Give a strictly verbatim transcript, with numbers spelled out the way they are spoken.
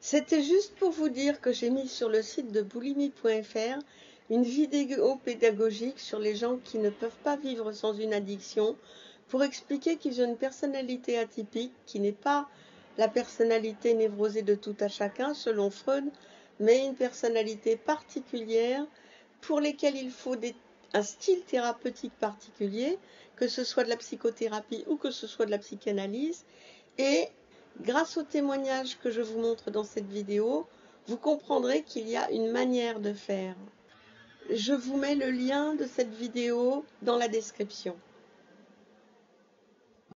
C'était juste pour vous dire que j'ai mis sur le site de boulimie point F R une vidéo pédagogique sur les gens qui ne peuvent pas vivre sans une addiction, pour expliquer qu'ils ont une personnalité atypique qui n'est pas la personnalité névrosée de tout à chacun selon Freud, mais une personnalité particulière pour lesquelles il faut des, un style thérapeutique particulier, que ce soit de la psychothérapie ou que ce soit de la psychanalyse. Et grâce aux témoignages que je vous montre dans cette vidéo, vous comprendrez qu'il y a une manière de faire. Je vous mets le lien de cette vidéo dans la description.